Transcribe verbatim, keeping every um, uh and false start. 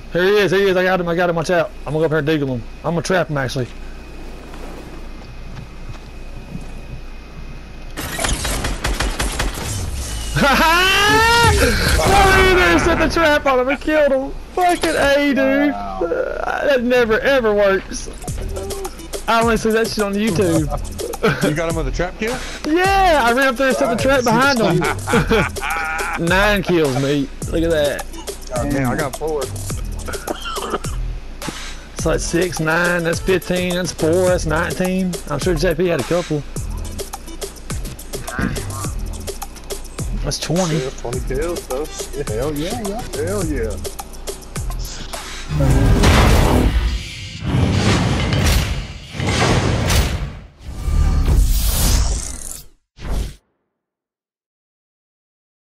Here he is, here he is, I got him, I got him, watch out. I'm gonna go up here and deagle him. I'm gonna trap him actually. Oh, there, set the trap on him and killed him. Fucking A, dude. Wow. Uh, that never ever works. I only see that shit on YouTube. You got him with a trap kill? Yeah, I ran up there and set the trap behind him. Nine kills, mate. Look at that. Oh, man, I got four. It's like six, nine, that's fifteen, that's four, that's nineteen. I'm sure J P had a couple. That's twenty. Yeah, twenty kills, though. Hell yeah, yeah. Hell yeah.